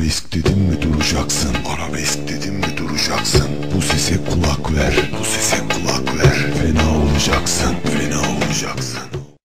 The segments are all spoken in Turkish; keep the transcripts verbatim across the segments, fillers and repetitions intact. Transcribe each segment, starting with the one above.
Arabesk dedim mi duracaksın, arabesk dedim mi duracaksın. Bu sese kulak ver, bu sese kulak ver. Fena olacaksın, fena olacaksın.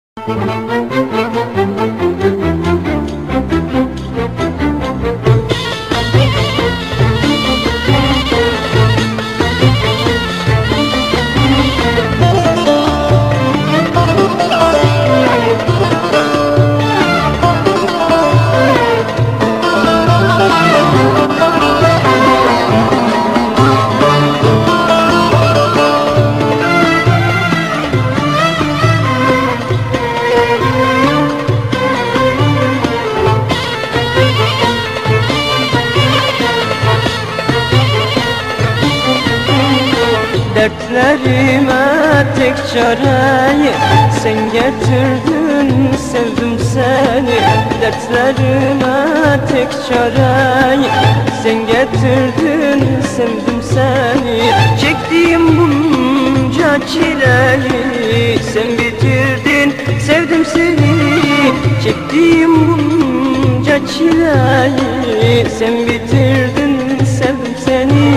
Dertlerime tek çareyi sen getirdin, sevdim seni. Dertlerime tek çareyi sen getirdin, sevdim seni. Çektiğim bunca çileyi sen bitirdin, sevdim seni. Çektiğim bunca çileyi sen bitirdin, sevdim seni.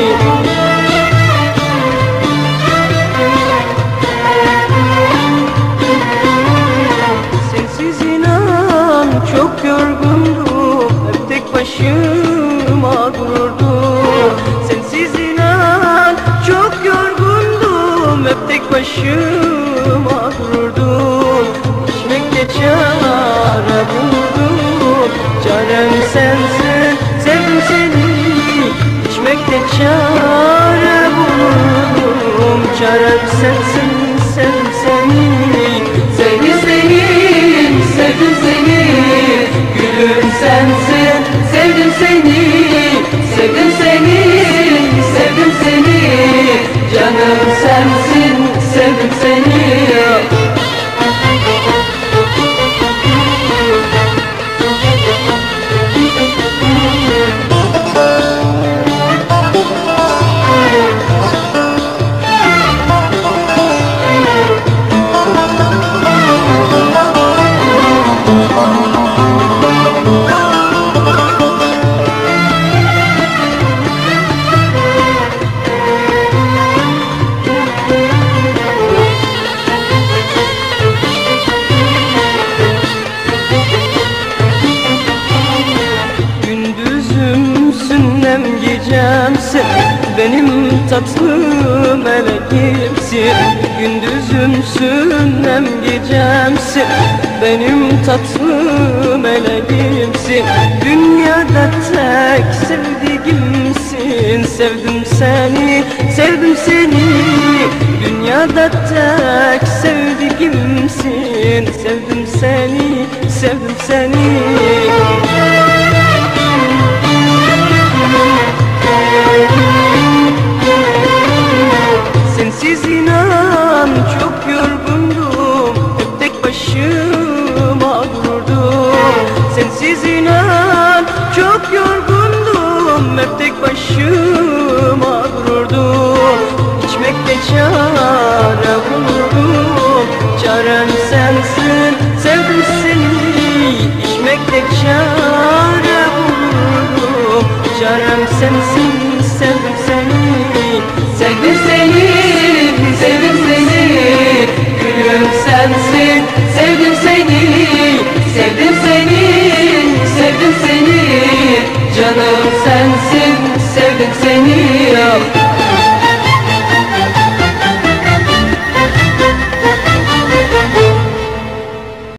Çok yorgundum, hep tek başıma dururdum. Sensiz inan çok yorgundum, hep tek başıma dururdum. İçmekte çare buldum, çarem sensin, sevdim seni. İçmekte çare buldum, çarem sensin, sevdim seni. Sevdim seni, sevdim seni. Gülüm sensin, sevdim seni, sevdim seni, sevdim seni. Canım sensin, sevdim seni. Hem gecemsin, benim tatlı meleğimsin. Gündüzümsün hem gecemsin, benim tatlı meleğimsin. Dünyada tek sevdiğimsin, sevdim seni, sevdim seni. Dünyada tek sevdiğimsin, sevdim seni, sevdim seni. Sensiz inan çok yorgundum, hep tek başıma dururdum. Sensiz inan çok yorgundum, hep tek başıma dururdum. İçmekte çare buldum, çarem sensin, sevdim seni. İçmekte çare buldum, çarem sensin, sevdim seni. Sevdim seni, sevdim seni. Gülüm sensin, sevdim seni, sevdim seni, sevdim seni. Canım sensin, sevdim seni.